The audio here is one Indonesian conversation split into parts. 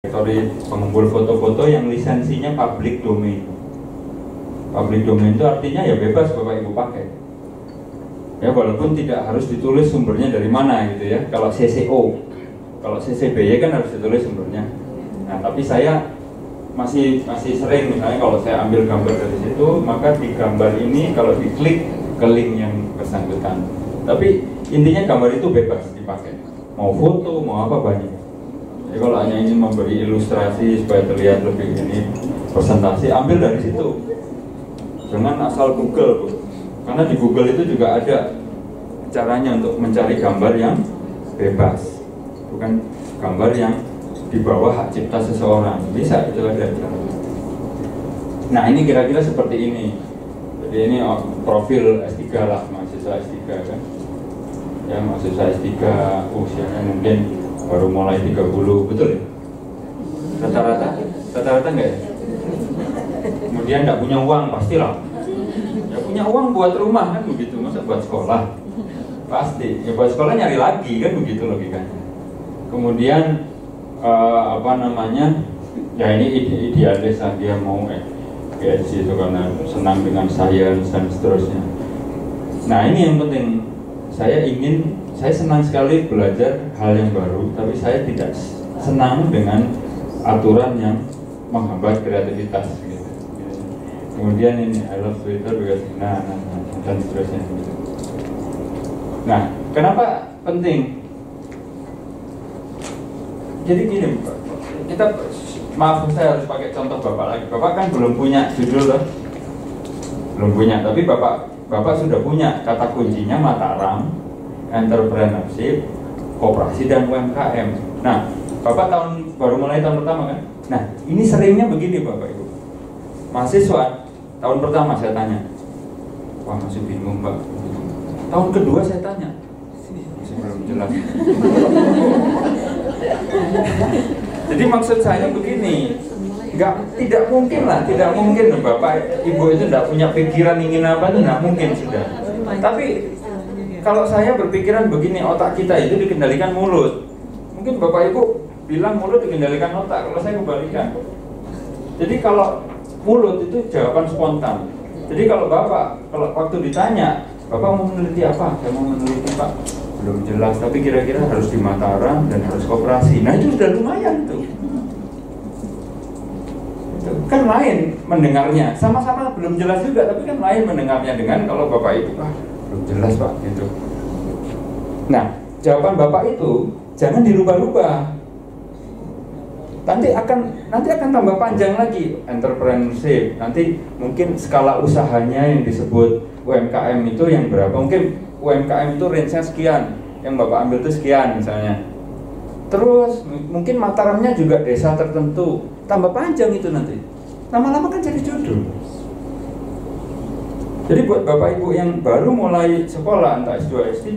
Direktory pengumpul foto-foto yang lisensinya public domain. Public domain itu artinya ya bebas Bapak Ibu pakai. Ya walaupun tidak harus ditulis sumbernya dari mana gitu ya. Kalau CCO, kalau CCBY kan harus ditulis sumbernya. Nah tapi saya masih sering misalnya kalau saya ambil gambar dari situ, maka di gambar ini kalau diklik ke link yang bersangkutan. Tapi intinya gambar itu bebas dipakai. Mau foto, mau apa banyak. Jadi kalau hanya ingin memberi ilustrasi supaya terlihat lebih ini presentasi, ambil dari situ. Jangan asal Google, Bu. Karena di Google itu juga ada caranya untuk mencari gambar yang bebas, bukan gambar yang di bawah hak cipta seseorang. Bisa, itu ada. Nah ini kira-kira seperti ini. Jadi ini profil S3 lah, mahasiswa S3 kan. Ya mahasiswa S3 usianya mungkin baru mulai 30, betul ya? Rata-rata enggak ya? Kemudian enggak punya uang, pastilah. Ya punya uang buat rumah kan begitu, masa buat sekolah? Pasti, ya buat sekolah nyari lagi kan begitu logikanya. Kemudian ya ini idealis lah, dia mau PhD itu karena senang dengan sains dan seterusnya. Nah ini yang penting, saya senang sekali belajar hal yang baru, tapi saya tidak senang dengan aturan yang menghambat kreativitas gitu. Kemudian ini I love Twitter because dan seterusnya gitu. Nah kenapa penting? Jadi gini, kita maaf saya harus pakai contoh Bapak lagi. Bapak kan belum punya judul loh, belum punya, tapi Bapak sudah punya kata kuncinya Mataram, entrepreneurship, koperasi dan UMKM. Nah, Bapak baru mulai tahun pertama kan? Nah, ini seringnya begini Bapak Ibu. Mahasiswa tahun pertama saya tanya, wah masih bingung Pak. Tahun kedua saya tanya, masih belum jelas. Jadi maksud saya begini, tidak mungkin Bapak Ibu itu tidak punya pikiran ingin apa itu tidak mungkin sudah. Tapi kalau saya berpikiran begini, otak kita itu dikendalikan mulut. Mungkin Bapak Ibu bilang mulut dikendalikan otak, kalau saya kebalikan. Jadi kalau mulut itu jawaban spontan. Jadi kalau waktu ditanya, Bapak mau meneliti apa? Saya mau meneliti Pak, belum jelas, tapi kira-kira harus di Mataram dan harus koperasi. Nah itu sudah lumayan tuh. Kan lain mendengarnya, sama-sama belum jelas juga, tapi kan lain mendengarnya dengan kalau Bapak Ibu belum jelas Pak gitu. Nah jawaban Bapak itu jangan dirubah-rubah. Nanti akan tambah panjang lagi entrepreneurship. Nanti mungkin skala usahanya yang disebut UMKM itu yang berapa? Mungkin UMKM itu range-nya sekian, yang Bapak ambil itu sekian misalnya. Terus mungkin Mataramnya juga desa tertentu, tambah panjang itu nanti. Lama-lama kan jadi judul. Jadi buat Bapak Ibu yang baru mulai sekolah entah S2, S3,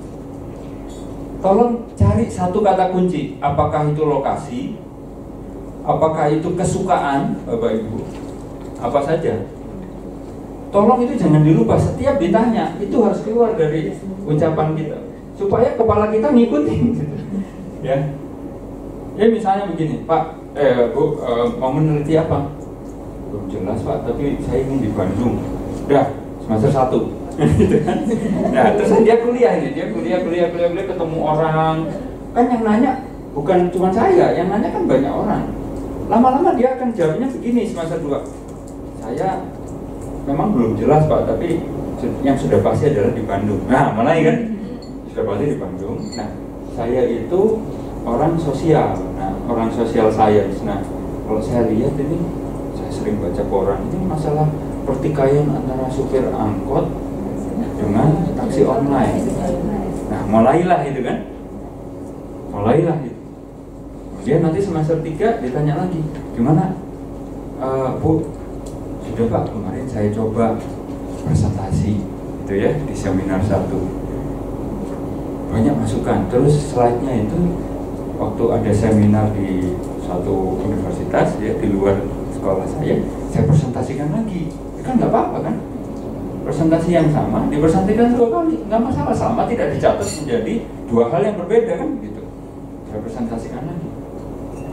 tolong cari satu kata kunci. Apakah itu lokasi? Apakah itu kesukaan Bapak Ibu? Apa saja? Tolong itu jangan dilupa, setiap ditanya itu harus keluar dari ucapan kita supaya kepala kita ngikutin gitu. Ya misalnya begini, Pak, Bu, mau meneliti apa? Belum jelas Pak, tapi saya ingin di Bandung. Udah, semester 1 gitu kan. Nah, terus dia kuliah ketemu orang. Kan yang nanya bukan cuma saya, yang nanya kan banyak orang. Lama-lama dia akan jawabnya begini semester 2. Saya memang belum jelas Pak, tapi yang sudah pasti adalah di Bandung. Nah, mulai kan? Sudah pasti di Bandung. Nah, saya itu orang sosial. Nah, orang sosial science. Nah, kalau saya lihat ini, saya sering baca koran, ini masalah pertikaian antara supir angkot dengan taksi online. Nah, mulailah itu kan? Mulailah itu. Kemudian nanti semester 3 ditanya lagi, gimana? Bu, sudah Pak, kemarin saya coba presentasi itu ya di seminar 1. Banyak masukan. Terus slide-nya itu waktu ada seminar di suatu universitas ya di luar sekolah saya presentasikan lagi. Kan nggak apa-apa kan? Presentasi yang sama dipresentasikan 2 kali, nggak masalah, sama tidak dicatat menjadi 2 hal yang berbeda kan gitu. Saya presentasikan lagi.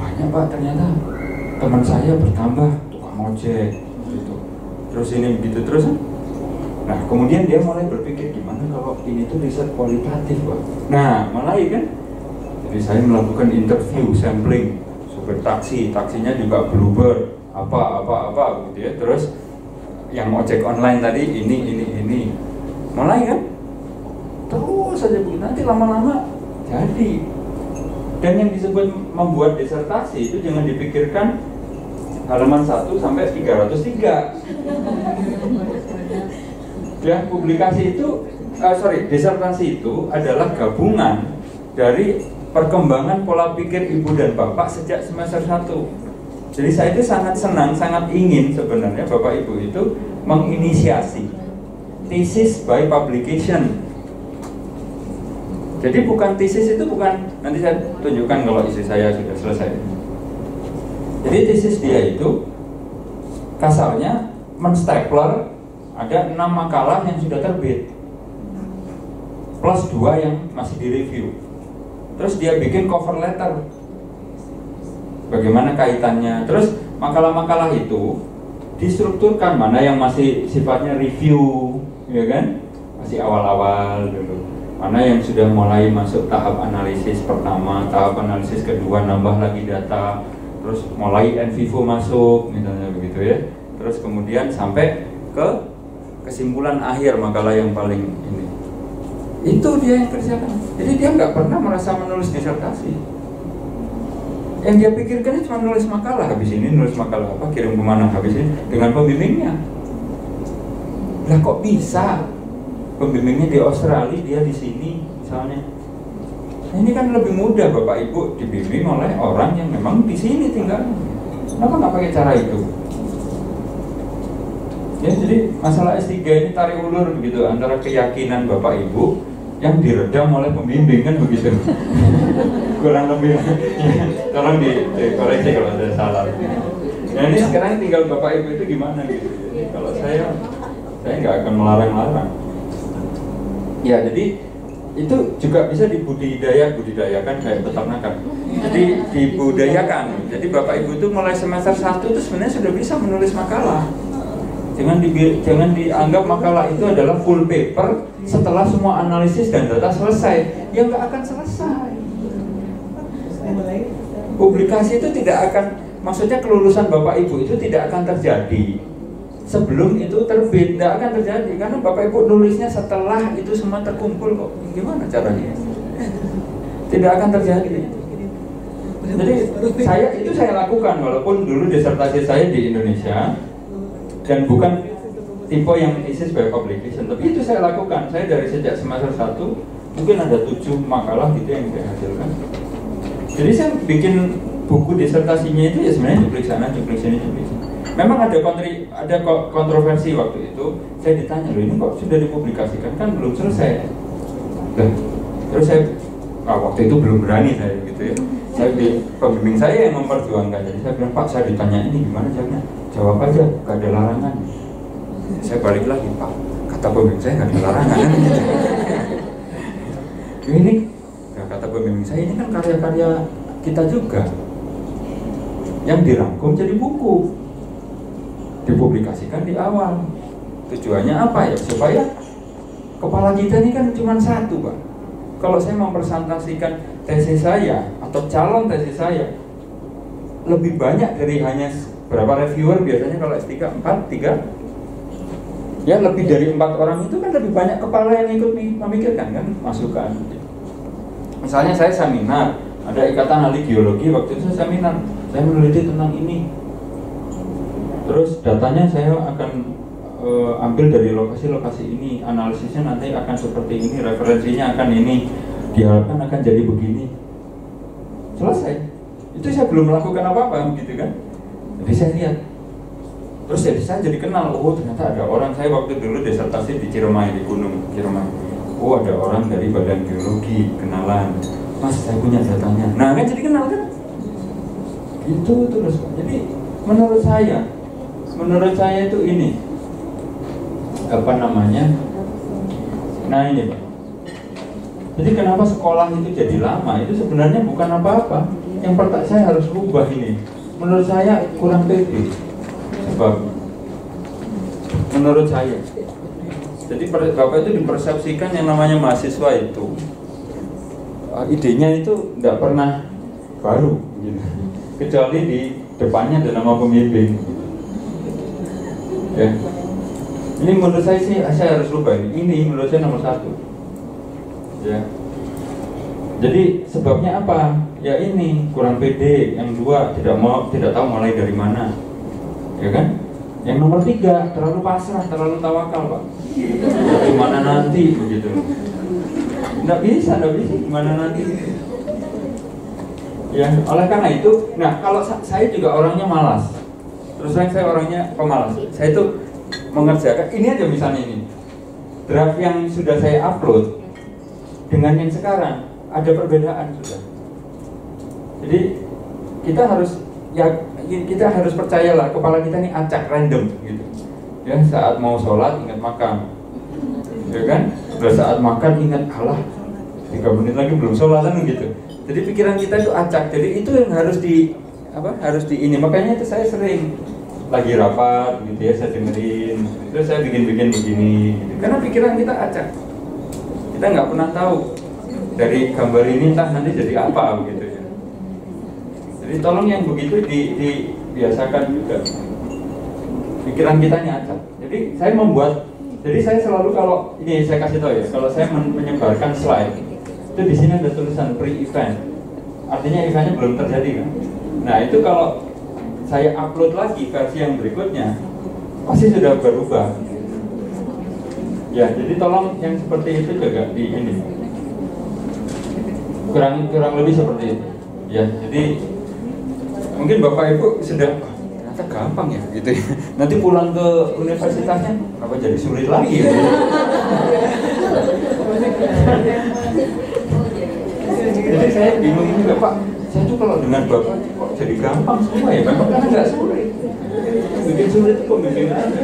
banyak Pak, ternyata teman saya bertambah tukang ojek gitu. Terus ini begitu terus. Nah kemudian dia mulai berpikir gimana kalau ini tuh riset kualitatif Pak. Nah mulai kan, jadi saya melakukan interview, sampling supir taksi, taksinya juga Bluebird apa gitu ya. Terus yang ojek online tadi ini mulai kan, terus saja begitu, nanti lama-lama jadi. Dan yang disebut membuat disertasi itu jangan dipikirkan halaman 1 sampai 303. Ya, publikasi itu, disertasi itu adalah gabungan dari perkembangan pola pikir ibu dan bapak sejak semester 1. Jadi saya itu sangat senang, sangat ingin sebenarnya bapak ibu itu menginisiasi thesis by publication. Jadi bukan thesis itu bukan, nanti saya tunjukkan kalau istri saya sudah selesai. Jadi thesis dia itu kasarnya menstapler ada 6 makalah yang sudah terbit plus 2 yang masih direview. Terus dia bikin cover letter, bagaimana kaitannya. Terus makalah-makalah itu distrukturkan, mana yang masih sifatnya review, ya kan, masih awal-awal dulu, mana yang sudah mulai masuk tahap analisis pertama, tahap analisis kedua, nambah lagi data, terus mulai in vivo masuk, misalnya begitu ya. Terus kemudian sampai ke kesimpulan akhir makalah yang paling ini. Itu dia yang kerjakan. Jadi dia nggak pernah merasa menulis disertasi. Yang dia pikirkan cuma nulis makalah, habis ini nulis makalah apa, kirim kemana, habis ini dengan pembimbingnya. Lah kok bisa? Pembimbingnya di Australia, dia di sini misalnya. Nah, ini kan lebih mudah Bapak Ibu dibimbing oleh orang yang memang di sini tinggal. Kenapa nggak pakai cara itu? Ya, jadi masalah S3 ini tarik ulur begitu antara keyakinan Bapak Ibu yang diredam oleh pembimbing kan begitu. Kurang lebih. Tolong dikoreksi kalau ada salah. Nah ini sekarang tinggal Bapak Ibu itu gimana gitu. Jadi kalau saya nggak akan melarang-larang. Ya jadi itu juga bisa dibudidayakan kayak peternakan. Jadi dibudayakan. Jadi Bapak Ibu itu mulai semester 1 itu sebenarnya sudah bisa menulis makalah. Jangan dianggap makalah itu adalah full paper setelah semua analisis dan data selesai. Ya nggak akan selesai. Publikasi itu tidak akan, maksudnya kelulusan Bapak Ibu itu tidak akan terjadi sebelum itu terbit, tidak akan terjadi karena Bapak Ibu nulisnya setelah itu semua terkumpul kok. Gimana caranya? Tidak akan terjadi. Jadi saya lakukan walaupun dulu disertasi saya di Indonesia dan bukan tipe yang thesis by publication, tapi itu saya lakukan. Saya dari sejak semester 1 mungkin ada 7 makalah gitu yang saya hasilkan. Jadi saya bikin buku disertasinya itu ya sebenarnya cuplik sana, cuplik sini, cuplik sini. Memang ada kontroversi waktu itu. Saya ditanya, loh ini kok sudah dipublikasikan, kan belum selesai. Nah, terus saya waktu itu belum berani saya gitu ya. Saya pembimbing saya yang memperjuangkan. Jadi saya bilang, Pak, saya ditanya ini gimana jawabnya? Jawab aja, gak ada larangan. Saya balik lagi, Pak, kata pembimbing saya gak ada larangan. Ini kata pembimbing saya, ini kan karya-karya kita juga yang dirangkum jadi buku, dipublikasikan di awal. Tujuannya apa ya? Supaya kepala kita ini kan cuma satu, Pak. Kalau saya mempresentasikan tesis saya atau calon tesis saya, lebih banyak dari hanya berapa reviewer biasanya kalau S3 3 ya, lebih dari 4 orang itu kan lebih banyak kepala yang ikut memikirkan kan masukan. Misalnya saya seminar, ada Ikatan Ahli Geologi, waktu itu saya seminar, saya meneliti tentang ini. Terus datanya saya akan ambil dari lokasi-lokasi ini, analisisnya nanti akan seperti ini, referensinya akan ini, diharapkan akan jadi begini. Selesai. Itu saya belum melakukan apa-apa gitu kan. Jadi saya lihat. Terus saya jadi kenal, oh ternyata ada orang, saya waktu dulu disertasi di Ciremai, di Gunung Ciremai. Oh ada orang dari Badan Geologi, kenalan. Mas, saya punya datanya. Nah kan jadi kenal kan? Gitu terus. Jadi menurut saya itu ini apa namanya? Nah ini Pak. Jadi kenapa sekolah itu jadi lama? Itu sebenarnya bukan apa-apa. yang pertama saya harus rubah ini. Menurut saya kurang pede. Sebab menurut saya, jadi Bapak itu dipersepsikan yang namanya mahasiswa itu idenya itu tidak pernah baru gitu. Kecuali di depannya ada nama pembimbing ya. Ini menurut saya sih saya harus rubah ini menurut saya nomor 1 ya. Jadi sebabnya apa? Ya ini kurang pede. Yang 2 tidak tahu mulai dari mana ya kan. Yang nomor 3 terlalu pasrah, terlalu tawakal Pak. Gimana nanti begitu. Nggak bisa gimana nanti. Ya, oleh karena itu, nah kalau saya juga orangnya malas. Terus terang saya orangnya pemalas. Saya itu mengerjakan ini aja misalnya ini. Draft yang sudah saya upload dengan yang sekarang ada perbedaan sudah. Jadi kita harus percayalah kepala kita ini acak random gitu. Ya, saat mau sholat ingat makam. Ya kan? Udah saat makan ingat kalah 3 menit lagi belum sholatan gitu. Jadi pikiran kita itu acak. Jadi itu yang harus harus ini. Makanya itu saya sering lagi rapat gitu ya, saya dengerin. Terus saya bikin begini gitu. Karena pikiran kita acak. Kita nggak pernah tahu dari gambar ini entah nanti jadi apa begitu ya. Jadi tolong yang begitu dibiasakan juga. Pikiran kita ini acak. Jadi saya selalu kalau ini saya kasih tahu ya, kalau saya menyebarkan slide itu di sini ada tulisan pre-event, artinya eventnya belum terjadi kan. Nah itu kalau saya upload lagi versi yang berikutnya pasti sudah berubah. Ya jadi tolong yang seperti itu juga di ini kurang lebih seperti itu. Ya jadi mungkin Bapak Ibu sudah ternyata gampang ya gitu. Nanti pulang ke universitasnya apa jadi sulit lagi ya. Jadi saya bingung juga Pak, saya tuh kalau dengan Bapak kok jadi gampang semua ya, Bapak kan nggak sulit. Bikin sulit itu bikin aja.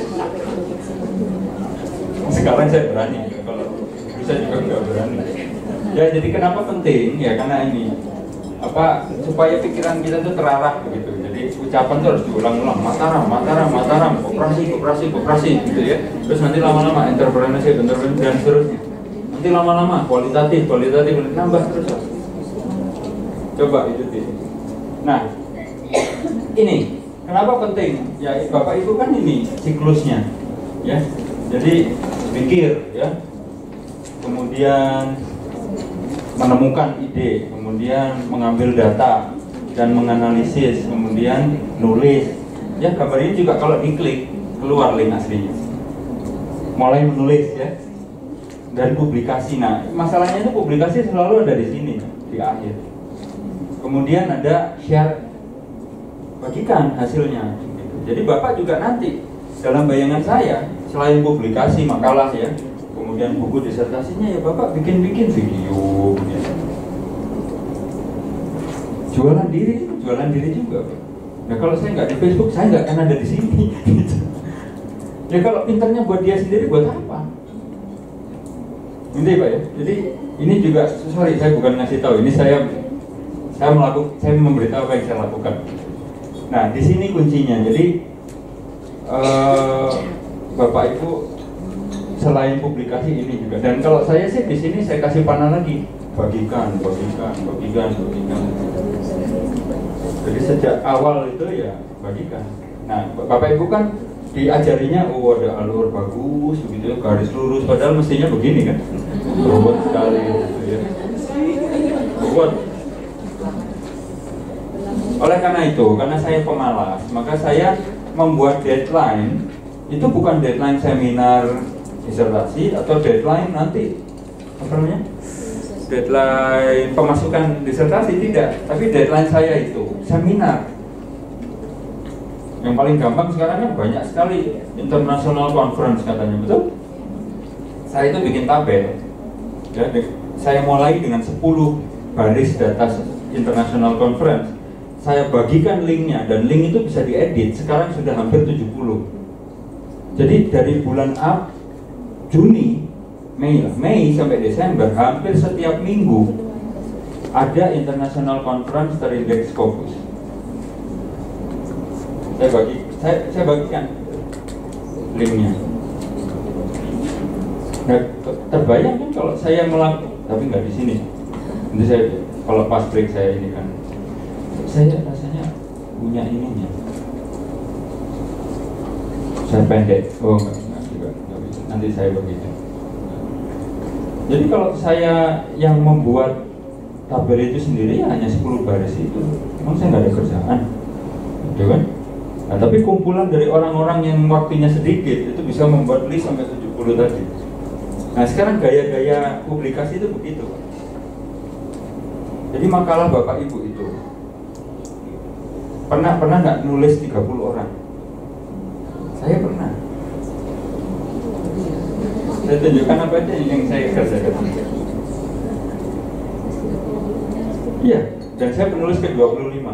Sekarang saya berani, kalau bisa juga nggak berani. Ya jadi kenapa penting ya karena ini supaya pikiran kita tuh terarah begitu. Jadi ucapan tuh harus diulang-ulang, Mataram, koperasi gitu ya. Terus nanti lama-lama entrepreneurship dan seterusnya. Nanti lama-lama kualitatif nambah terus. Coba itu sih. Nah, ini kenapa penting? Ya Bapak Ibu kan ini siklusnya, ya. Jadi pikir, ya. Kemudian menemukan ide, kemudian mengambil data dan menganalisis, kemudian nulis. Ya gambar ini juga kalau diklik keluar link aslinya. Mulai menulis ya. Dan publikasi. Nah, masalahnya itu publikasi selalu ada di sini di akhir. Kemudian ada share, bagikan hasilnya. Jadi Bapak juga nanti dalam bayangan saya selain publikasi makalah ya, kemudian buku disertasinya ya Bapak bikin video. Ya. Jualan diri juga. Nah kalau saya nggak di Facebook, saya nggak akan ada di sini. Gitu. Ya kalau pinternya buat dia sendiri, buat apa? Ini Pak ya. Jadi ini juga saya bukan ngasih tahu. Ini saya memberitahu apa yang saya lakukan. Nah di sini kuncinya. Jadi Bapak Ibu selain publikasi ini juga. Dan kalau saya sih di sini saya kasih panah lagi. Bagikan. Jadi sejak awal itu ya bagikan. Nah Bapak Ibu kan diajarinya ada alur bagus begitu, garis lurus, padahal mestinya begini kan, robot sekali gitu ya. Robot. Oleh karena itu, karena saya pemalas, maka saya membuat deadline itu bukan deadline seminar disertasi atau deadline nanti deadline pemasukan disertasi, tidak, tapi deadline saya itu seminar. Yang paling gampang sekarang kan banyak sekali international conference katanya, betul? Saya itu bikin tabel ya, saya mulai dengan 10 baris data international conference. Saya bagikan linknya dan link itu bisa diedit. Sekarang sudah hampir 70. Jadi dari bulan Mei sampai Desember hampir setiap minggu ada International Conference Terindeks Scopus. Saya bagikan linknya. Nah, terbayang kan kalau saya melakukan, tapi nggak di sini. Nanti saya kalau pas break saya ini kan, saya rasanya punya ininya. Saya pendek, enggak juga, nggak bisa. Nanti saya begitu. Jadi kalau saya yang membuat tabel itu sendiri ya hanya 10 baris itu, memang saya nggak ada kerjaan, gitu kan? Nah, tapi kumpulan dari orang-orang yang waktunya sedikit itu bisa membuat list sampai 70 tadi. Nah, sekarang gaya-gaya publikasi itu begitu. Jadi makalah Bapak Ibu itu pernah nggak nulis 30 orang? Saya pernah. Saya tunjukkan apa aja yang saya kerjakan. Iya, dan saya penulis ke 25.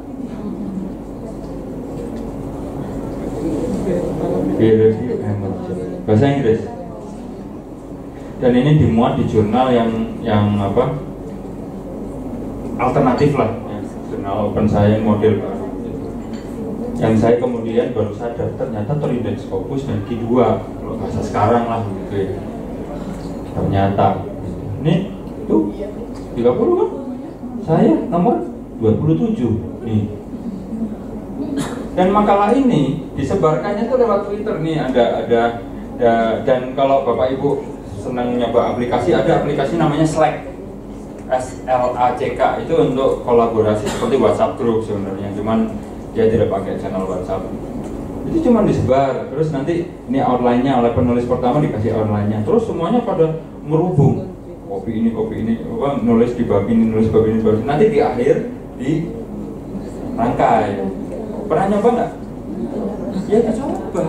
Bahasa Inggris. Dan ini dimuat di jurnal yang apa? Alternatif lah, ya. Jurnal Open Science model baru. Yang saya kemudian baru sadar ternyata terindeks Scopus dan Q2 kalau bahasa sekarang lah gitu ya. Ternyata ini tuh 30 kan? Saya nomor 27 nih. Dan makalah ini disebarkannya tuh lewat Twitter nih, ada dan kalau Bapak Ibu senang nyoba aplikasi, ada aplikasi namanya Slack, SLACK, itu untuk kolaborasi seperti WhatsApp group sebenarnya, cuman dia tidak pakai channel WhatsApp. Itu cuma disebar, terus nanti ini outline-nya oleh penulis pertama dikasih outline-nya, terus semuanya pada merubung kopi ini, apa, nulis di bab ini, nulis bab ini, nanti di akhir di rangkai. Pernah nyoba nggak? Ya coba.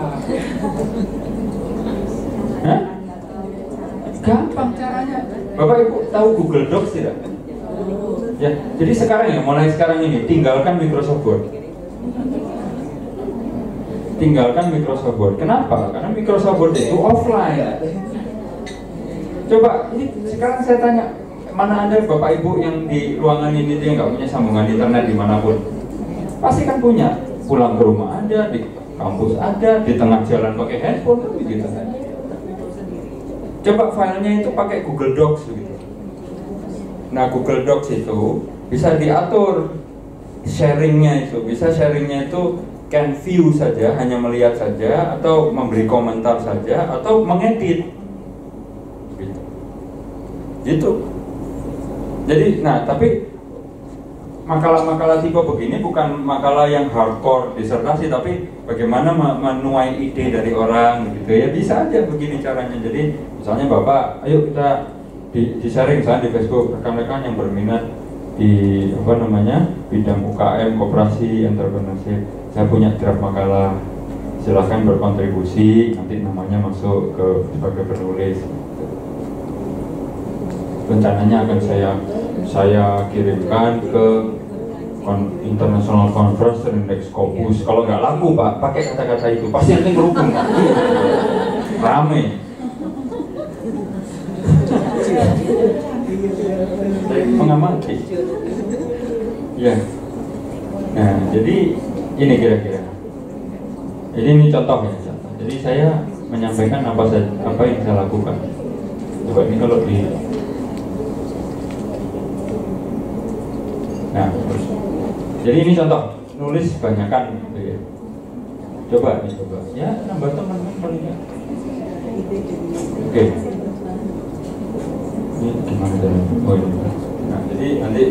Hah? Gampang caranya. Bapak Ibu tahu Google Docs tidak? Ya, jadi sekarang ya, mulai sekarang ini tinggalkan Microsoft Word. Tinggalkan Microsoft Word. Kenapa? Karena Microsoft Word itu offline. Coba, ini sekarang saya tanya, mana ada Bapak Ibu yang di ruangan ini dia nggak punya sambungan internet dimanapun? Pasti kan punya. Pulang ke rumah ada, di kampus ada, di tengah jalan pakai handphone kan begitu. Coba filenya itu pakai Google Docs begitu. Nah, Google Docs itu bisa diatur sharingnya itu, bisa sharingnya itu can view saja, hanya melihat saja, atau memberi komentar saja, atau mengedit. Gitu. Jadi, nah tapi makalah-makalah tipe begini bukan makalah yang hardcore disertasi, tapi bagaimana menuai ide dari orang gitu ya, bisa aja begini caranya. Jadi misalnya Bapak, ayo kita di sharing misalnya di Facebook, rekan-rekan yang berminat di apa namanya bidang UKM, koperasi, entrepreneurship, saya punya draft makalah, silahkan berkontribusi, nanti namanya masuk ke sebagai penulis. Rencananya akan saya kirimkan ke International Conference Terindeks Scopus. Kalau nggak laku Pak, pakai kata-kata itu pasti nanti ngerubung Pak. Rame. Saya mengamati. Ya. Nah, jadi ini kira-kira. Jadi ini contoh ya. Jadi saya menyampaikan apa yang saya lakukan. Coba ini kalau di. Nah, terus. Jadi ini contoh, nulis banyakan gitu ya. Coba ya, nambah teman-teman paling ya. Oke. Ini gimana caranya? Oh ini. Nah, jadi nanti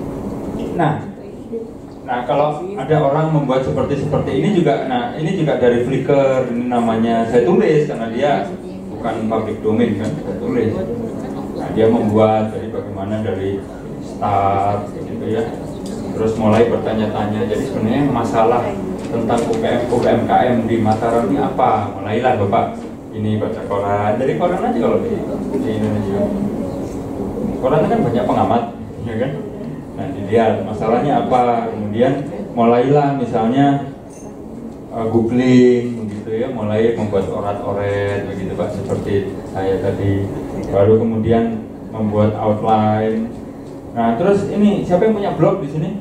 Nah, kalau ada orang membuat seperti ini juga, nah ini juga dari Flickr, ini namanya saya tulis karena dia bukan public domain kan, saya tulis. Nah, dia membuat dari bagaimana dari start gitu ya. Terus mulai bertanya-tanya, jadi sebenarnya masalah tentang UMKM di Mataram ini apa? Mulailah Bapak ini baca koran, dari koran aja kalau di Indonesia. Koran kan banyak pengamat, ya kan? Nah dilihat masalahnya apa, kemudian mulailah misalnya googling gitu ya, mulai membuat orat-oret begitu Pak, seperti saya tadi. Baru kemudian membuat outline, Nah, terus ini siapa yang punya blog di sini?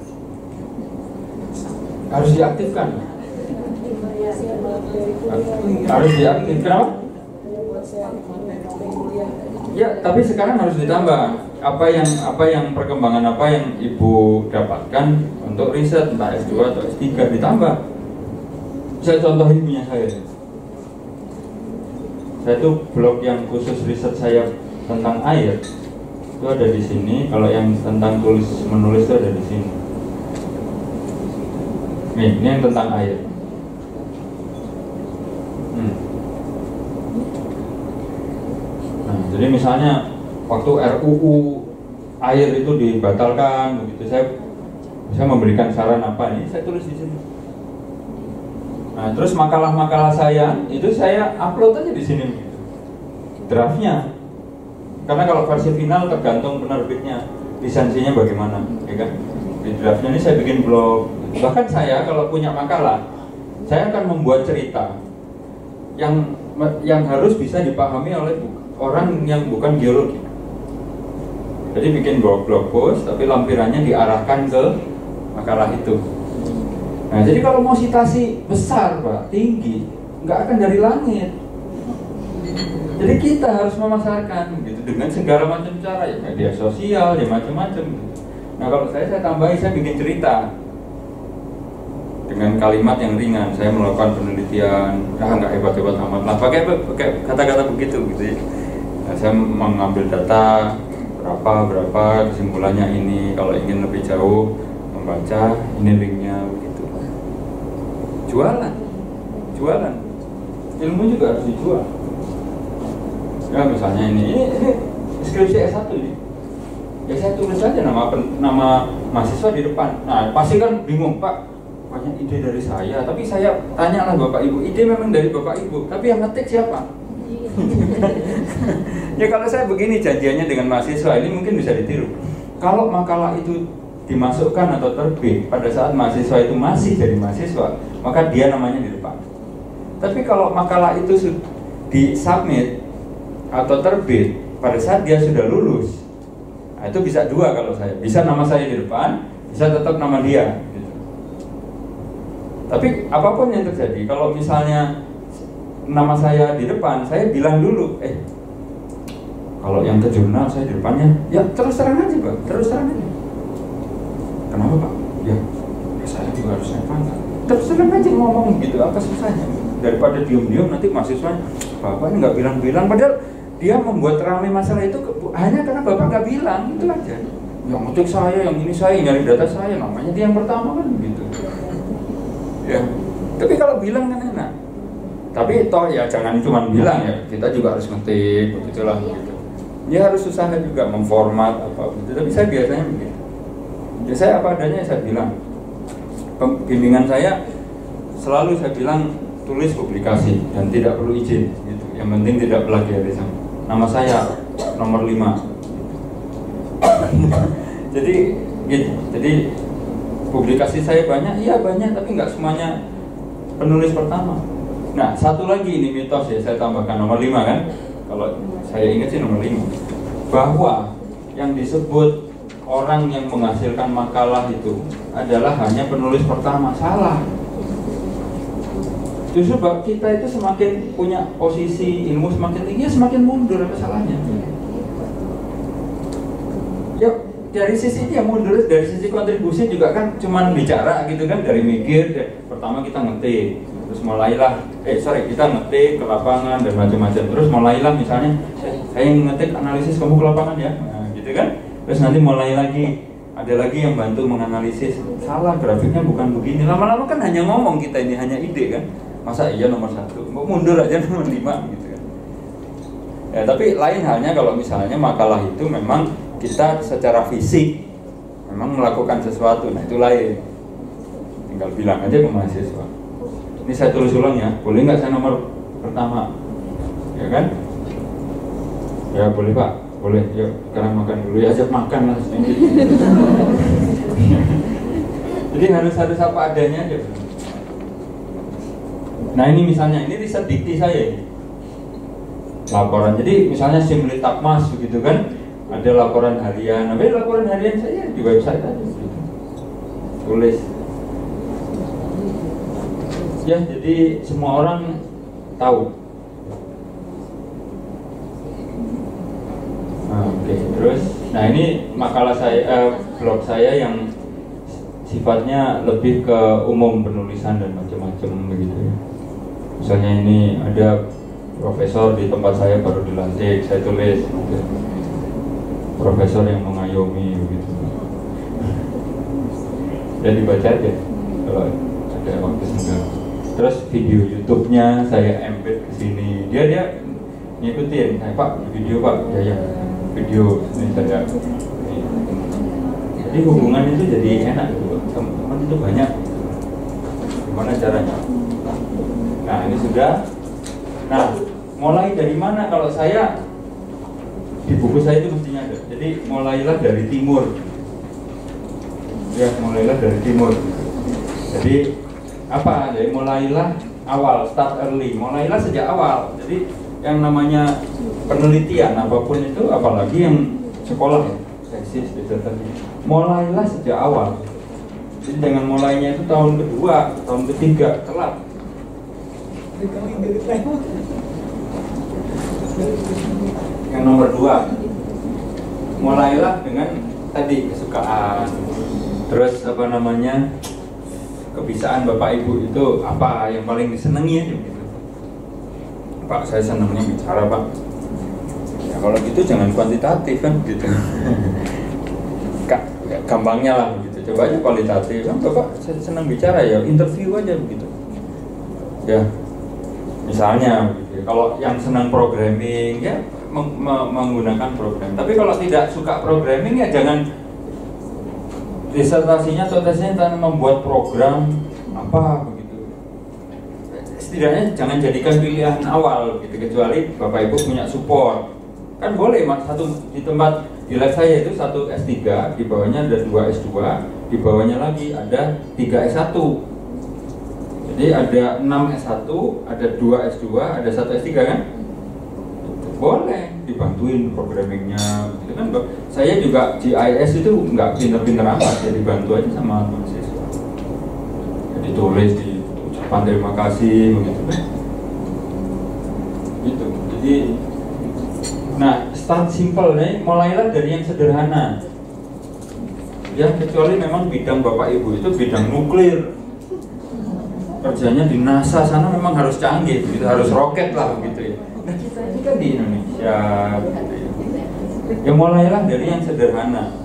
Harus diaktifkan. Harus diaktifkan. Kenapa? Ya, tapi sekarang harus ditambah apa yang perkembangan apa yang ibu dapatkan untuk riset entah S2 atau S3 ditambah. Saya contohin punya saya. Saya tuh blog yang khusus riset saya tentang air itu ada di sini. Kalau yang tentang tulis menulis itu ada di sini. Ini yang tentang air. Nah, jadi misalnya waktu RUU air itu dibatalkan, begitu saya memberikan saran apa ini, saya tulis di sini. Nah, terus makalah-makalah saya itu saya upload aja di sini, draftnya. Karena kalau versi final tergantung penerbitnya, lisensinya bagaimana, ya kan? Di draftnya ini saya bikin blog. Bahkan saya kalau punya makalah, saya akan membuat cerita yang harus bisa dipahami oleh orang yang bukan geologi. Jadi bikin blog post, tapi lampirannya diarahkan ke makalah itu. Nah, jadi kalau mau citasi besar, Pak, tinggi, nggak akan dari langit. Jadi kita harus memasarkan gitu dengan segala macam cara, ya media sosial, ya macam-macam. Nah, kalau saya tambahin, saya bikin cerita dengan kalimat yang ringan. Saya melakukan penelitian, nggak hebat-hebat amat lah, pakai kata-kata begitu gitu ya. Nah, saya mengambil data berapa kesimpulannya ini. Kalau ingin lebih jauh membaca, ini linknya begitu. Jualan, ilmu juga harus dijual. Ya misalnya ini skripsi S1 ini. Ya saya tulis saja nama mahasiswa di depan. Nah pasti kan bingung, Pak, banyak ide dari saya. Tapi saya tanyalah Bapak Ibu, ide memang dari Bapak Ibu, tapi yang ngetik siapa? Ya kalau saya begini janjiannya dengan mahasiswa ini mungkin bisa ditiru. Kalau makalah itu dimasukkan atau terbit pada saat mahasiswa itu masih jadi mahasiswa, maka dia namanya di depan. Tapi kalau makalah itu disubmit atau terbit pada saat dia sudah lulus, nah itu bisa dua. Kalau saya bisa nama saya di depan, bisa tetap nama dia gitu. Tapi apapun yang terjadi, kalau misalnya nama saya di depan, saya bilang dulu, kalau yang ke jurnal saya di depannya, ya terus terang aja, Pak, terus terang aja. Kenapa, Pak? Ya saya juga harus pantang. Terus terang aja ngomong gitu, apa susahnya? Daripada diam-diam nanti mahasiswanya, Bapak ini nggak bilang-bilang, padahal dia membuat ramai masalah itu hanya karena Bapak nggak bilang, itu aja. Yang ngecek saya, yang ini saya, nyari data saya, namanya dia yang pertama kan gitu. Ya, tapi kalau bilang kan enak. Tapi toh ya jangan cuma bilang ya, kita juga harus ngetik, begitulah gitu. Dia harus usaha juga memformat apa gitu. Tapi saya biasanya begitu. Ya saya apa adanya saya bilang. Bimbingan saya selalu saya bilang tulis publikasi dan tidak perlu izin gitu. Yang penting tidak plagiarisme. Nama saya nomor 5. Jadi gitu. Jadi publikasi saya banyak, iya banyak, tapi nggak semuanya penulis pertama. Nah, satu lagi ini mitos ya, saya tambahkan nomor 5 kan. Kalau saya ingat sih nomor 5. Bahwa yang disebut orang yang menghasilkan makalah itu adalah hanya penulis pertama. Salah. Justru kita itu semakin punya posisi ilmu semakin tinggi, semakin mundur, apa salahnya? Ya, dari sisi dia mundur, dari sisi kontribusi juga kan cuman bicara gitu kan, dari mikir, pertama kita ngetik, terus mulailah, kita ngetik ke lapangan dan macam-macam, terus mulailah misalnya, saya ngetik analisis, kamu ke lapangan ya, nah, gitu kan, terus nanti mulai lagi, ada lagi yang bantu menganalisis, salah, grafiknya bukan begini, lama-lama kan hanya ngomong kita ini, hanya ide kan, masa iya nomor 1, mau mundur aja nomor 5 gitu kan. Ya, tapi lain halnya kalau misalnya makalah itu memang kita secara fisik memang melakukan sesuatu, nah itu lain. Tinggal bilang aja ke mahasiswa. Ini saya tulis ulang ya, boleh nggak saya nomor pertama? Ya kan? Ya boleh Pak, boleh. Yuk sekarang makan dulu ya, ajak makan lah sedikit. Jadi harus apa adanya aja. Nah ini misalnya, ini riset dikti saya ini. Laporan, jadi misalnya Simlitakmas begitu kan, ada laporan harian. Tapi laporan harian saya di website aja gitu. Tulis. Ya, jadi semua orang tahu. Oke, terus, nah ini makalah saya, blog saya yang sifatnya lebih ke umum, penulisan dan macam-macam begitu ya. Misalnya ini ada profesor di tempat saya baru dilantik, saya tulis gitu. Profesor yang mengayomi begitu. Ya dibaca aja kalau ada waktu senggang. Terus video YouTube-nya saya embed ke sini. Dia ngikutin, Pak video Pak, ya video ini saya. Jadi hubungan itu jadi enak gitu, teman itu banyak. Gimana caranya? Nah ini sudah. Nah mulai dari mana? Kalau saya di buku saya itu mestinya ada. Jadi mulailah dari timur. Ya mulailah dari timur. Jadi apa? Jadi mulailah awal, start early. Mulailah sejak awal. Jadi yang namanya penelitian apapun itu, apalagi yang sekolah ya, tesis, disertasi, mulailah sejak awal. Jadi dengan mulainya itu tahun kedua, tahun ketiga, telat. Yang nomor 2, mulailah dengan tadi kesukaan, terus apa namanya, kebiasaan Bapak Ibu itu apa yang paling disenangi aja gitu. Pak, saya senangnya bicara Pak. Ya, kalau gitu jangan kuantitatif kan gitu. Gampangnya lah gitu. Coba aja kualitatif. Kan Bapak saya senang bicara ya, interview aja begitu. Ya, misalnya gitu. Kalau yang senang programming ya menggunakan program. Tapi kalau tidak suka programming ya jangan disertasinya atau tesnya membuat program apa begitu. Setidaknya jangan jadikan pilihan awal gitu, kecuali Bapak Ibu punya support. Kan boleh Mas, satu di tempat di lab saya itu 1 S3, di bawahnya ada 2 S2, di bawahnya lagi ada 3 S1. Jadi ada 6 S1, ada 2 S2, ada 1 S3 kan? Boleh dibantuin programmingnya gitu kan. Saya juga GIS itu nggak pinter-pinter amat, jadi bantu aja sama mahasiswa. Jadi tulis di ucapan terima kasih begitu kan. Gitu. Jadi nah, start simple nih, mulailah dari yang sederhana. Ya, kecuali memang bidang Bapak Ibu itu bidang nuklir. Kerjanya di NASA sana memang harus canggih, gitu, harus roket lah gitu ya. Nah, kita ini kan di Indonesia gitu ya. Ya mulailah dari yang sederhana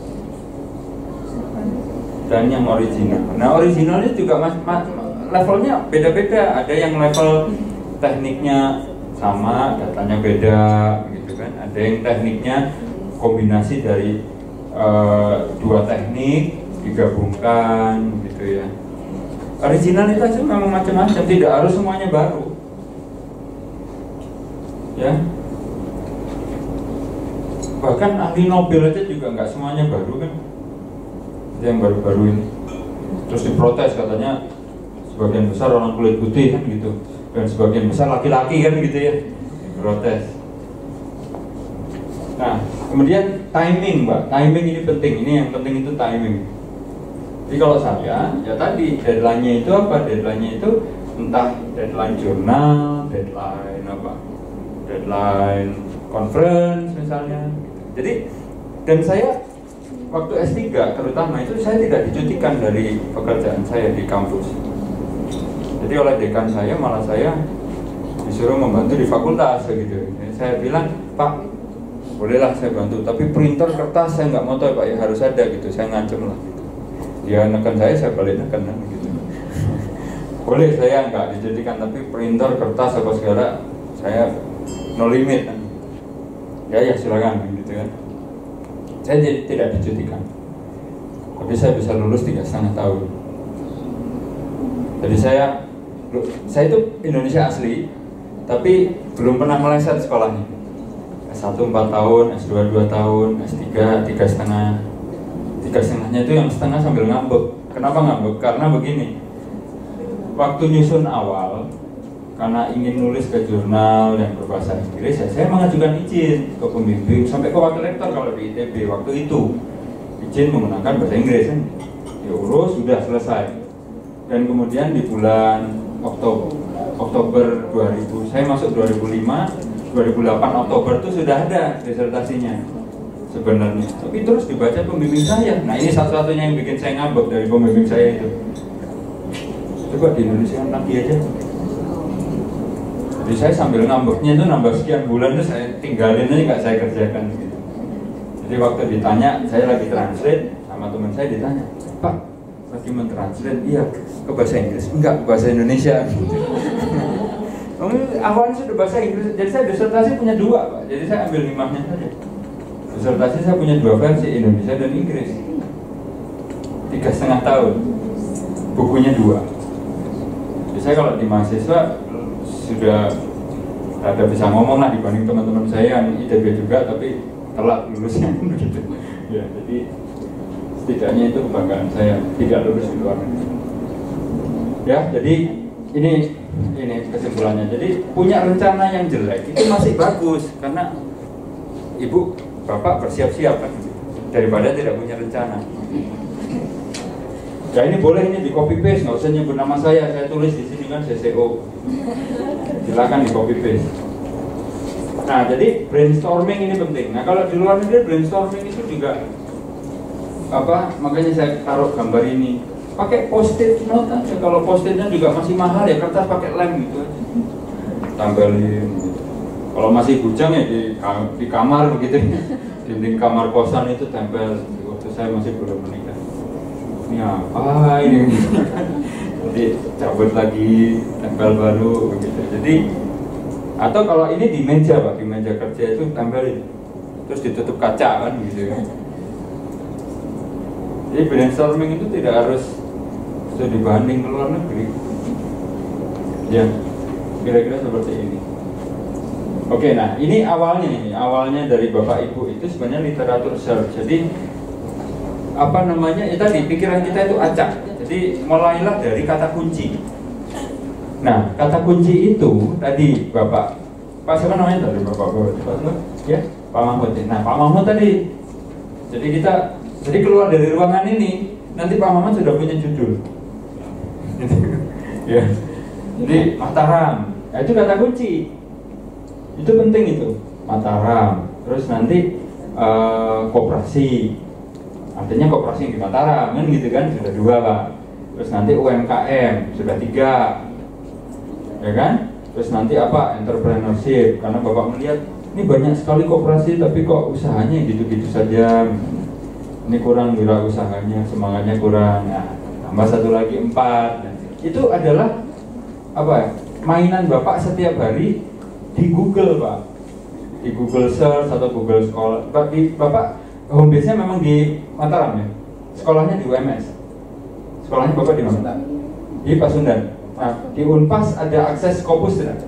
dan yang original. Nah, originalnya juga levelnya beda-beda. Ada yang level tekniknya sama, datanya beda gitu kan. Ada yang tekniknya kombinasi dari 2 teknik digabungkan gitu ya. Originalitas itu memang macam-macam, tidak harus semuanya baru. Ya. Bahkan ahli Nobel aja juga nggak semuanya baru kan. Yang baru-baru ini. Terus diprotes katanya sebagian besar orang kulit putih kan gitu. Dan sebagian besar laki-laki kan gitu ya. Protes. Nah, kemudian timing, Mbak. Timing ini penting. Ini yang penting itu timing. Jadi kalau saya, ya tadi deadline-nya itu apa? Deadline-nya itu entah deadline jurnal, deadline apa? Deadline conference misalnya. Jadi, dan saya waktu S3 terutama itu saya tidak dicutikan dari pekerjaan saya di kampus. Jadi oleh dekan saya malah saya disuruh membantu di fakultas begitu. Jadi saya bilang, Pak, bolehlah saya bantu, tapi printer kertas saya nggak mau tahu Pak, ya harus ada gitu. Saya ngancem lah gitu. Dia neken saya balik neken gitu. Boleh saya nggak dijadikan, tapi printer kertas apa segala saya no limit kan. Ya silakan gitu kan. Saya tidak dicutikan, tapi saya bisa lulus 3,5 tahun. Jadi saya itu Indonesia asli, tapi belum pernah meleset sekolahnya. S1 4 tahun, S2 2 tahun, S3 3,5. 3,5-nya itu yang setengah sambil ngambek. Kenapa ngambek? Karena begini, waktu nyusun awal, karena ingin nulis ke jurnal yang berbahasa Inggris, saya mengajukan izin ke pembimbing sampai ke wakil rektor kalau di ITB waktu itu, izin menggunakan bahasa Inggris kan, diurus sudah selesai. Dan kemudian di bulan Oktober 2000, saya masuk 2008 Oktober itu sudah ada disertasinya sebenarnya, tapi terus dibaca pembimbing saya. Nah ini satu-satunya yang bikin saya ngambek dari pembimbing saya itu. Coba di Indonesia lagi aja. Jadi saya sambil ngambeknya itu nambah sekian bulan itu saya tinggalin aja, nggak saya kerjakan gitu. Jadi waktu ditanya, saya lagi translate sama teman saya ditanya, Pak lagi mentranslate, iya ke bahasa Inggris, enggak ke bahasa Indonesia. Awalnya sudah bahasa Inggris, jadi saya disertasi punya dua Pak, jadi saya ambil himahnya saja. Disertasi saya punya dua versi, Indonesia dan Inggris, 3,5 tahun, bukunya 2. Jadi saya kalau di mahasiswa sudah ada bisa ngomong lah dibanding teman-teman saya yang ITB juga tapi telat lulusnya begitu. Ya, jadi setidaknya itu kebanggaan saya tidak lulus di luar negeri. Ya, jadi ini kesimpulannya. Jadi punya rencana yang jelek itu masih bagus karena ibu bapak bersiap-siap kan daripada tidak punya rencana. Ya ini boleh ini di copy paste, nggak usah nyebut nama saya tulis di sini kan CCO. Silakan di copy paste. Nah jadi brainstorming ini penting. Nah kalau di luar negeri brainstorming itu juga apa? Makanya saya taruh gambar ini. Pakai post-it note aja. Kalau post-itnya juga masih mahal ya kertas pakai lem gitu aja. Tambelin. Gitu. Kalau masih bujang ya di kamar begitu. Dinding kamar kosan itu tempel. Waktu saya masih belum menikah. Ini apa ini? Jadi cabut lagi, tempel baru begitu. Jadi atau kalau ini di meja Pak, di meja kerja itu tempelin, terus ditutup kaca kan gitu. Jadi brainstorming itu tidak harus sudah dibanding ke luar negeri. Ya, kira-kira seperti ini. Oke, nah ini awalnya dari Bapak Ibu itu sebenarnya literatur search. Jadi apa namanya, ya tadi pikiran kita itu acak. Jadi mulailah dari kata kunci. Nah, kata kunci itu tadi Pak siapa namanya tadi Bapak ya, Pak Mahmud. Nah, Pak Mahmud tadi. Jadi keluar dari ruangan ini, nanti Pak Mahmud sudah punya judul. Ya. Jadi Mataram. Nah, itu kata kunci. Itu penting itu. Mataram. Terus nanti koperasi. Artinya koperasi di Mataram kan gitu kan, sudah 2 Pak. Terus nanti UMKM sudah 3, ya kan? Terus nanti apa? Entrepreneurship, karena Bapak melihat ini banyak sekali koperasi tapi kok usahanya gitu-gitu saja. Ini kurang wirausahanya, semangatnya kurang. Nah, tambah 1 lagi 4. Itu adalah apa? Mainan Bapak setiap hari di Google Pak, di Google Search atau Google Scholar. Bapak home base-nya memang di Mataram ya? Sekolahnya di UMS? Sekolahnya Bapak di mana? Di Pasundan. Nah, di Unpas ada akses Scopus tidak?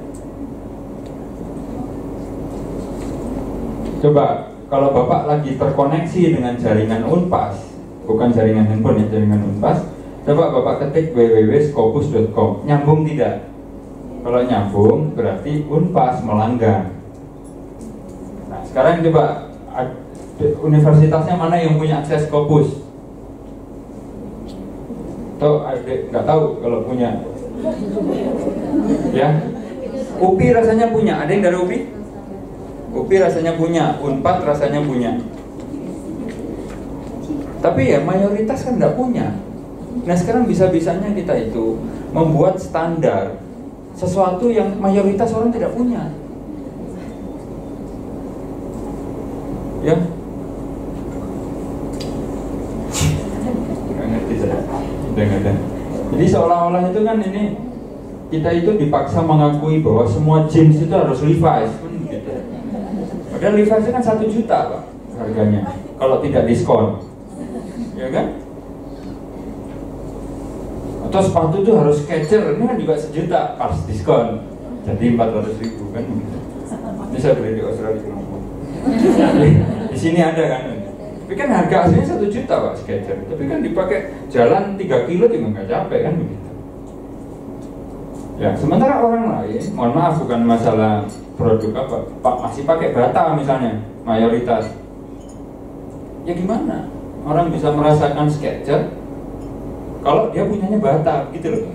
Coba, kalau Bapak lagi terkoneksi dengan jaringan Unpas, bukan jaringan handphone ya, jaringan Unpas, coba Bapak ketik www.scopus.com, nyambung tidak? Kalau nyambung, berarti Unpas melanggar. Nah, sekarang coba universitasnya mana yang punya akses Scopus? Atau nggak tahu kalau punya? Ya, UPI rasanya punya. Ada yang dari UPI? UPI rasanya punya, Unpad rasanya punya. Tapi ya mayoritas kan nggak punya. Nah sekarang bisa-bisanya kita itu membuat standar sesuatu yang mayoritas orang tidak punya. Ya. Jadi seolah-olah itu kan ini kita itu dipaksa mengakui bahwa semua jeans itu harus Levi's, gitu. Padahal Levi's itu kan 1 juta Pak harganya kalau tidak diskon, ya kan? Atau sepatu itu harus Skechers, ini kan juga 1 juta pas diskon, jadi 400.000 kan? Ini saya beli di Australia. Di sini ada kan? Tapi kan harga aslinya 1 juta Pak Skechers. Tapi kan dipakai jalan 3 kilo juga nggak capek kan begitu. Ya, sementara orang lain, mohon maaf bukan masalah produk apa, Pak masih pakai bata misalnya, mayoritas. Ya gimana? Orang bisa merasakan Skechers kalau dia punyanya bata, gitu loh.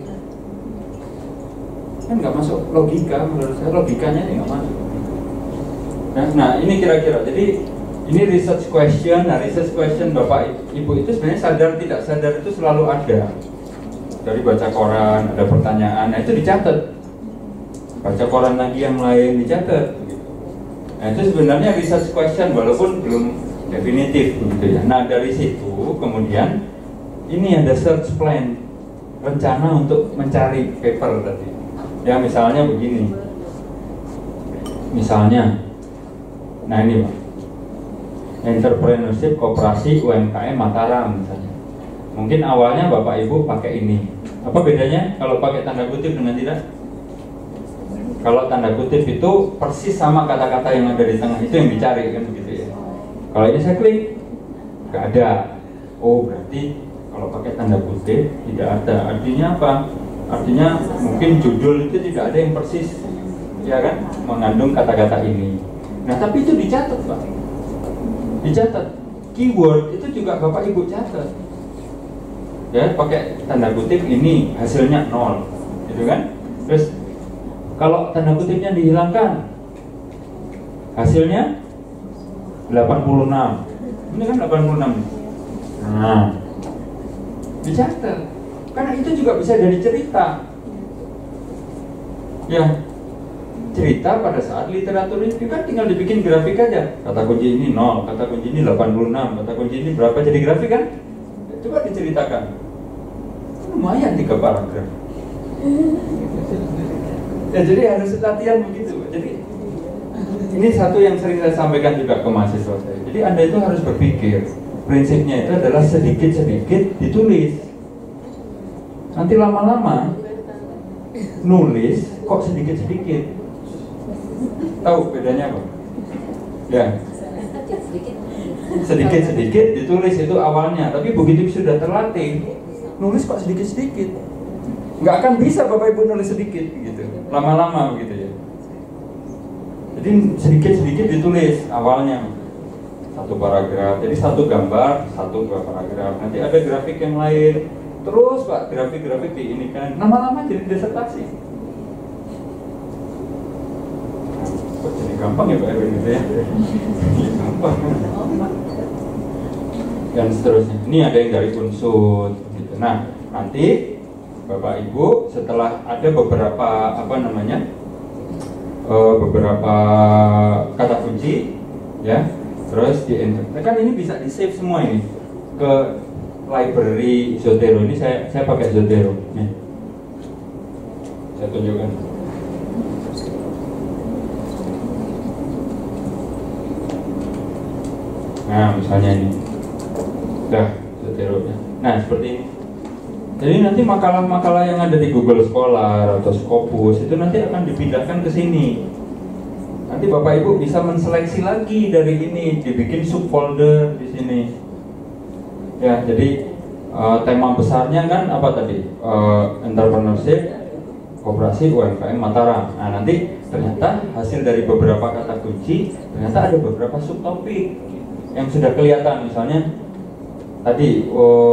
Kan nggak masuk logika, menurut saya logikanya nggak masuk. Nah ini kira-kira, jadi ini research question. Nah research question Bapak Ibu itu sebenarnya sadar tidak sadar itu selalu ada. Dari baca koran, ada pertanyaan, nah itu dicatat. Baca koran lagi yang lain dicatat. Nah itu sebenarnya research question walaupun belum definitif begitu ya. Nah dari situ kemudian ini ada search plan, rencana untuk mencari paper tadi. Ya misalnya begini. Misalnya, nah ini Pak, entrepreneurship koperasi UMKM Mataram misalnya. Mungkin awalnya Bapak Ibu pakai ini. Apa bedanya kalau pakai tanda kutip dengan tidak? Kalau tanda kutip itu persis sama kata-kata yang ada di tengah, itu yang dicari kan begitu ya. Kalau ini saya klik, nggak ada. Oh berarti kalau pakai tanda kutip tidak ada. Artinya apa? Artinya mungkin judul itu tidak ada yang persis, ya kan, mengandung kata-kata ini. Nah tapi itu dicatat Pak, dicatat. Keyword itu juga Bapak Ibu catat. Ya, pakai tanda kutip ini hasilnya 0, gitu kan? Terus kalau tanda kutipnya dihilangkan, hasilnya 86. Ini kan 86. Nah, dicatat. Karena itu juga bisa jadi cerita. Ya, cerita pada saat literatur itu kan tinggal dibikin grafik aja. Kata kunci ini 0, kata kunci ini 86, kata kunci ini berapa jadi grafik kan? Coba diceritakan. Lumayan 3 paragraf. Ya jadi harus latihan begitu. Jadi ini satu yang sering saya sampaikan juga ke mahasiswa saya. Jadi Anda itu harus berpikir, prinsipnya itu adalah sedikit-sedikit ditulis. Nanti lama-lama nulis kok sedikit-sedikit. Tahu bedanya apa? Ya. Sedikit-sedikit ditulis itu awalnya, tapi begitu sudah terlatih nulis kok sedikit-sedikit, nggak akan bisa Bapak Ibu nulis sedikit gitu, lama-lama begitu ya. Jadi sedikit-sedikit ditulis awalnya 1 paragraf, jadi 1 gambar 1-2 paragraf, nanti ada grafik yang lain, terus Pak grafik-grafik diinikan, lama-lama jadi disertasi. Kok jadi gampang ya Pak Erwin gitu ya? Gampang. Dan seterusnya. Ini ada yang dari unsur. Nah, nanti Bapak Ibu setelah ada beberapa beberapa kata kunci, ya, terus kan ini bisa di save semua ini ke library Zotero. Ini saya pakai Zotero. Nih, saya tunjukkan. Nah, misalnya ini, dah Zotero-nya. Nah, seperti ini. Jadi nanti makalah-makalah yang ada di Google Scholar atau Scopus itu nanti akan dipindahkan ke sini. Nanti Bapak Ibu bisa menseleksi lagi dari ini, dibikin subfolder di sini. Ya, jadi tema besarnya kan apa tadi? Entrepreneurship, koperasi UMKM Mataram. Nah, nanti ternyata hasil dari beberapa kata kunci ternyata ada beberapa subtopik yang sudah kelihatan. Misalnya tadi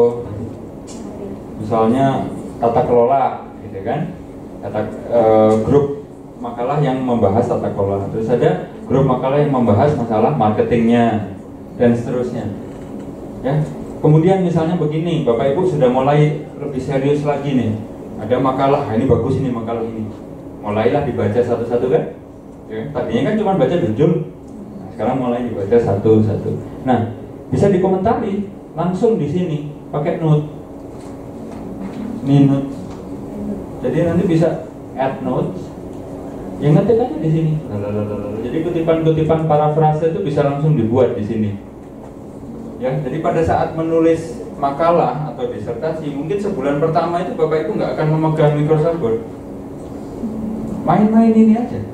misalnya tata kelola, gitu kan? Grup makalah yang membahas tata kelola. Terus ada grup makalah yang membahas masalah marketingnya dan seterusnya. Ya. Kemudian misalnya begini, Bapak Ibu sudah mulai lebih serius lagi nih. Ada makalah, ini bagus ini makalah ini. Mulailah dibaca satu-satu kan? Ya. Tadinya kan cuma baca judul. Nah, sekarang mulai dibaca satu-satu. Nah, bisa dikomentari langsung di sini pakai note. Ini notes. Jadi nanti bisa add notes. Yang ngetik aja di sini. Jadi kutipan-kutipan parafrase itu bisa langsung dibuat di sini. Ya, jadi pada saat menulis makalah atau disertasi, mungkin sebulan pertama itu Bapak Ibu nggak akan memegang Microsoft Word. Main-main ini aja.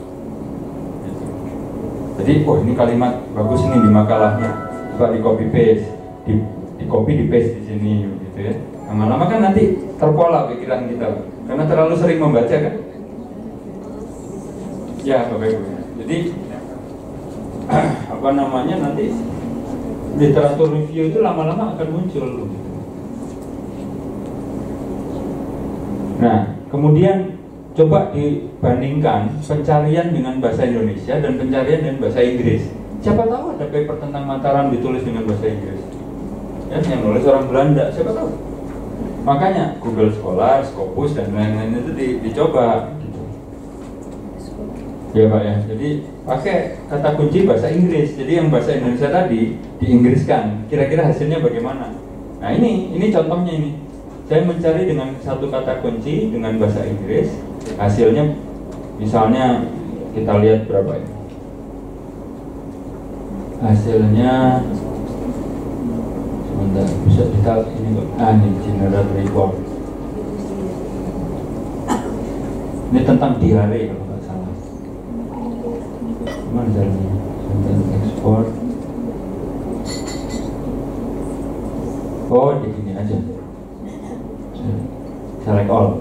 Jadi, oh ini kalimat bagus ini di makalahnya. Coba di copy paste, di copy di paste di sini, gitu ya. Lama-lama kan nanti terpola pikiran kita, karena terlalu sering membaca kan. Ya Bapak Ibu. Jadi apa namanya, nanti literatur review itu lama-lama akan muncul. Nah, kemudian coba dibandingkan pencarian dengan bahasa Indonesia dan pencarian dengan bahasa Inggris. Siapa tahu ada paper tentang Mataram ditulis dengan bahasa Inggris, ya, yang nulis orang Belanda, siapa tahu. Makanya Google Scholar, Scopus dan lain-lain itu dicoba gitu. Ya Pak ya, jadi pakai kata kunci bahasa Inggris. Jadi yang bahasa Indonesia tadi diinggriskan. Kira-kira hasilnya bagaimana? Nah ini contohnya ini. Saya mencari dengan satu kata kunci dengan bahasa Inggris. Hasilnya misalnya kita lihat berapa ini. Hasilnya sebentar, bisa kita ini kok. Ini generate report. Ini tentang diare kalau nggak salah. Mana jalannya? Tentang ekspor. Oh, di sini aja. Select all.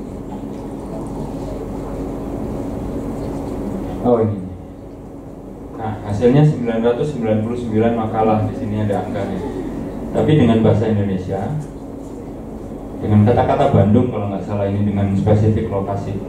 Oh ini. Nah hasilnya 999 makalah, di sini ada angkanya. Tapi dengan bahasa Indonesia, dengan kata-kata Bandung kalau nggak salah ini, dengan spesifik lokasi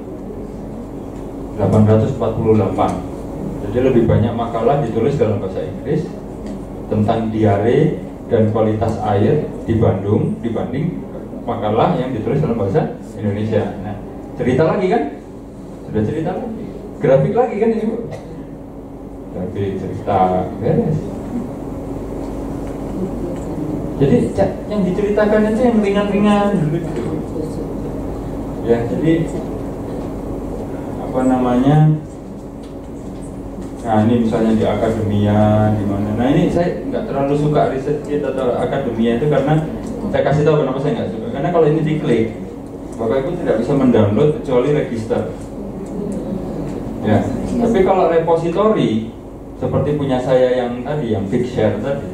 848. Jadi lebih banyak makalah ditulis dalam bahasa Inggris tentang diare dan kualitas air di Bandung dibanding makalah yang ditulis dalam bahasa Indonesia. Nah, cerita lagi kan? Sudah cerita lagi. Grafik lagi kan ini, Bu? Grafik, cerita, beres. Jadi yang diceritakan itu yang ringan-ringan dulu gitu. Ya, jadi apa namanya? Nah, ini misalnya di akademia di mana. Nah, ini saya nggak terlalu suka riset atau akademia itu karena saya kasih tahu kenapa saya nggak suka. Karena kalau ini diklik, Bapak Ibu tidak bisa mendownload kecuali register. Ya, tapi kalau repository seperti punya saya yang tadi, yang Figshare tadi,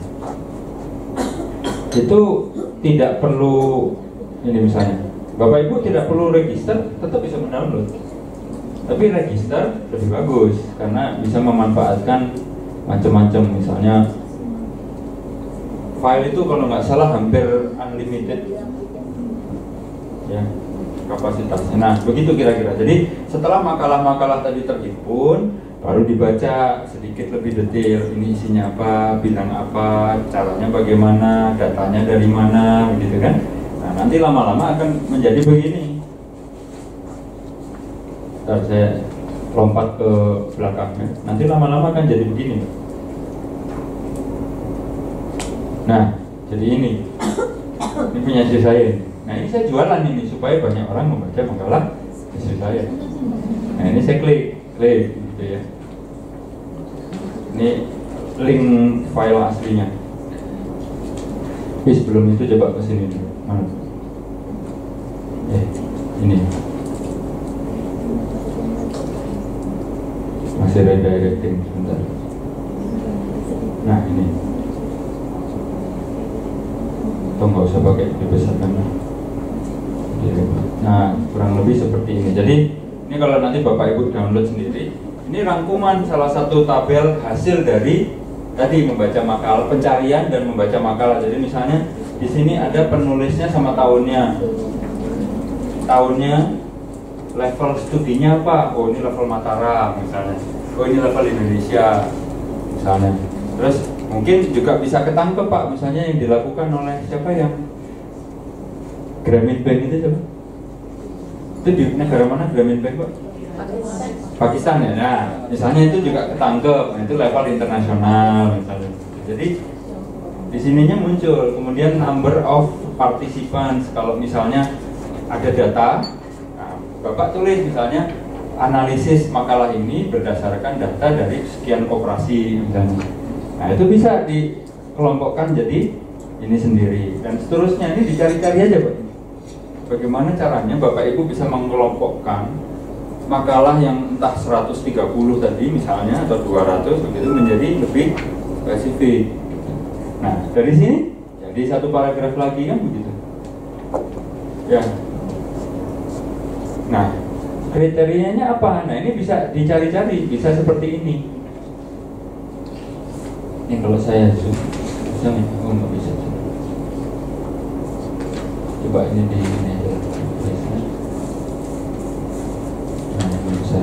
itu tidak perlu ini misalnya. Bapak Ibu tidak perlu register, tetap bisa mendownload. Tapi register lebih bagus karena bisa memanfaatkan macam-macam, misalnya file itu kalau nggak salah hampir unlimited ya kapasitasnya. Nah begitu kira-kira. Jadi setelah makalah-makalah tadi terhimpun, baru dibaca sedikit lebih detail. Ini isinya apa, bilang apa, caranya bagaimana, datanya dari mana, begitu kan. Nah nanti lama-lama akan menjadi begini. Ntar saya lompat ke belakangnya. Nanti lama-lama akan jadi begini. Nah, jadi ini punya istri saya. Nah, ini saya jualan ini supaya banyak orang membaca makalah istri saya. Nah, ini saya klik gitu ya. Ini link file aslinya. Tapi sebelum itu coba ke sini dulu. Mana? Ini. Masih redirecting sebentar. Nah, ini. Atau nggak usah pakai dibesarkan. Nah kurang lebih seperti ini. Jadi ini kalau nanti Bapak Ibu download sendiri, ini rangkuman salah satu tabel hasil dari tadi membaca makalah, pencarian dan membaca makalah. Jadi misalnya di sini ada penulisnya sama tahunnya, level studinya apa? Oh ini level Mataram misalnya. Oh ini level Indonesia misalnya. Terus mungkin juga bisa ketangkep Pak, misalnya yang dilakukan oleh siapa yang Grameen Bank itu coba. Itu di negara mana Grameen Bank Pak? Pakistan ya. Nah, misalnya itu juga ketangkep. Nah, itu level internasional misalnya. Jadi di sininya muncul. Kemudian number of participants. Kalau misalnya ada data, nah, Bapak tulis misalnya analisis makalah ini berdasarkan data dari sekian koperasi misalnya. Nah itu bisa dikelompokkan jadi ini sendiri dan seterusnya. Ini dicari-cari aja Pak. Bagaimana caranya Bapak Ibu bisa mengelompokkan makalah yang entah 130 tadi misalnya atau 200 begitu menjadi lebih spesifik. Nah dari sini jadi satu paragraf lagi kan begitu. Ya. Nah, kriterianya apa? Nah, ini bisa dicari-cari, bisa seperti ini. Ini kalau saya bisa nih, nggak bisa. Coba ini di sini aja. Nah, ini bisa.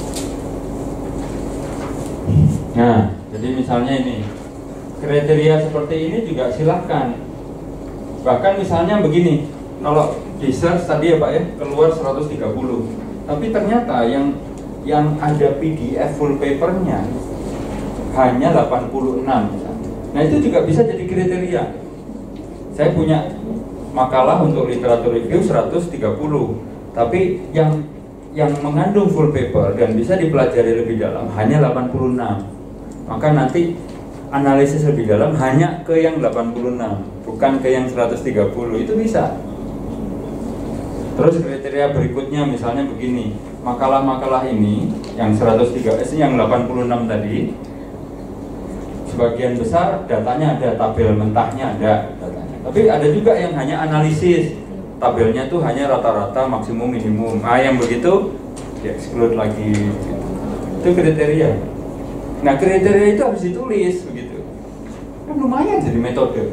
Nah, jadi misalnya ini kriteria seperti ini juga silahkan. Bahkan misalnya begini, kalau di search tadi ya Pak ya, keluar 130. Tapi ternyata yang ada PDF full papernya hanya 86 misalnya. Nah, itu juga bisa jadi kriteria. Saya punya makalah untuk literatur review 130, tapi yang mengandung full paper dan bisa dipelajari lebih dalam hanya 86. Maka nanti analisis lebih dalam hanya ke yang 86, bukan ke yang 130. Itu bisa. Terus kriteria berikutnya misalnya begini, makalah-makalah ini yang 103, yang 86 tadi, sebagian besar datanya ada, tabel mentahnya ada datanya. Tapi ada juga yang hanya analisis, tabelnya tuh hanya rata-rata, maksimum, minimum. Nah, yang begitu di exclude lagi. Itu kriteria. Nah, kriteria itu harus ditulis begitu. Kan lumayan jadi metode.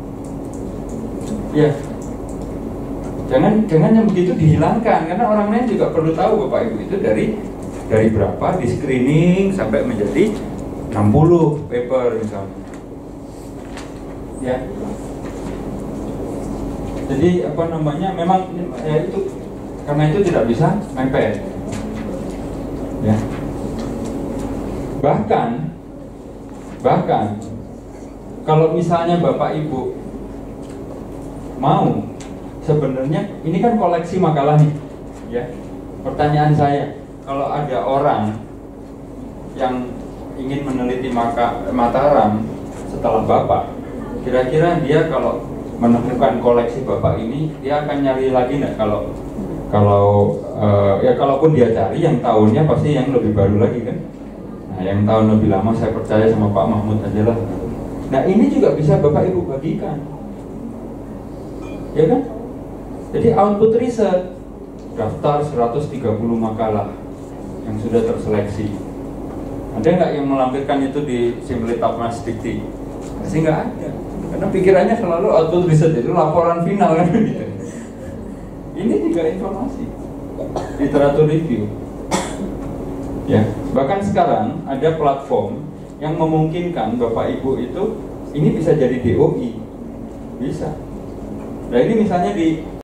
Ya. Jangan yang begitu dihilangkan, karena orang lain juga perlu tahu Bapak Ibu itu dari berapa di screening sampai menjadi 60 paper misalnya. Ya. Jadi apa namanya? Memang ya itu karena itu tidak bisa mepet. Ya. Bahkan kalau misalnya Bapak Ibu mau, sebenarnya ini kan koleksi makalah nih, ya. Pertanyaan saya, kalau ada orang yang ingin meneliti Mataram setelah Bapak, kira-kira dia kalau menemukan koleksi Bapak ini, dia akan nyari lagi nggak? Ya kalaupun dia cari, yang tahunnya pasti yang lebih baru lagi kan. Nah, yang tahun lebih lama saya percaya sama Pak Mahmud aja lah. Nah, ini juga bisa Bapak Ibu bagikan, ya kan? Jadi output riset, daftar 130 makalah yang sudah terseleksi. Ada nggak yang melampirkan itu di Simplitab Dikti? Pasti nggak ada. Karena pikirannya selalu output riset itu laporan final kan gitu. Ini juga informasi literatur review. Ya, bahkan sekarang ada platform yang memungkinkan Bapak Ibu itu ini bisa jadi DOI. Bisa. Nah, ini misalnya di